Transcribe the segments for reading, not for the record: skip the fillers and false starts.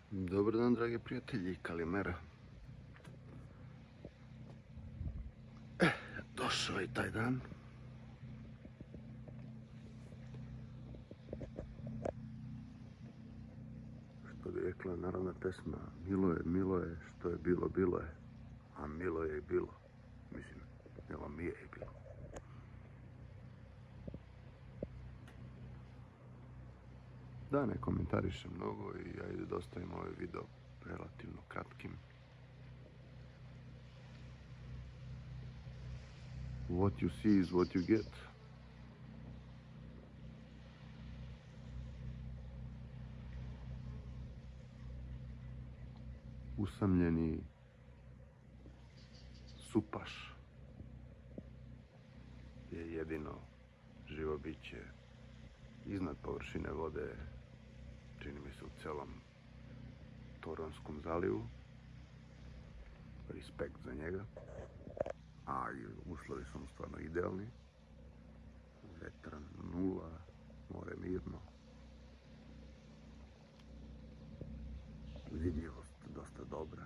Dobar dan, dragi prijatelji, Kalimera. Došao je taj dan. Što bi rekla narodna pesma, milo je, što je bilo, bilo je. A milo je i bilo. Mislim, evo mi je i bilo. Da, ne komentarišem mnogo i ajde da ostavim ovaj video relativno kratkim. What you see is what you get. Usamljeni supaš je jedino živo biće iznad površine vode, čini mi se u celom Toronskom zalivu. Respekt za njega. A i uslovi su mu stvarno idealni. Vetran nula, more mirno. Vidljivost dosta dobra.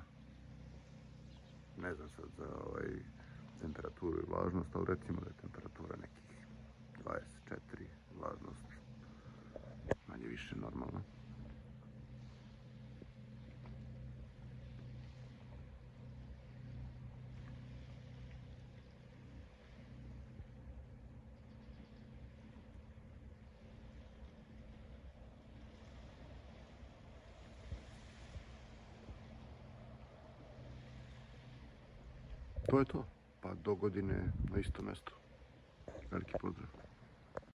Ne znam sad za temperaturu i vlažnost, ali recimo da je temperatura nekih 24, vlažnost manje više normalna. To je to. Pa do godine na isto mesto. Veliki pozdrav.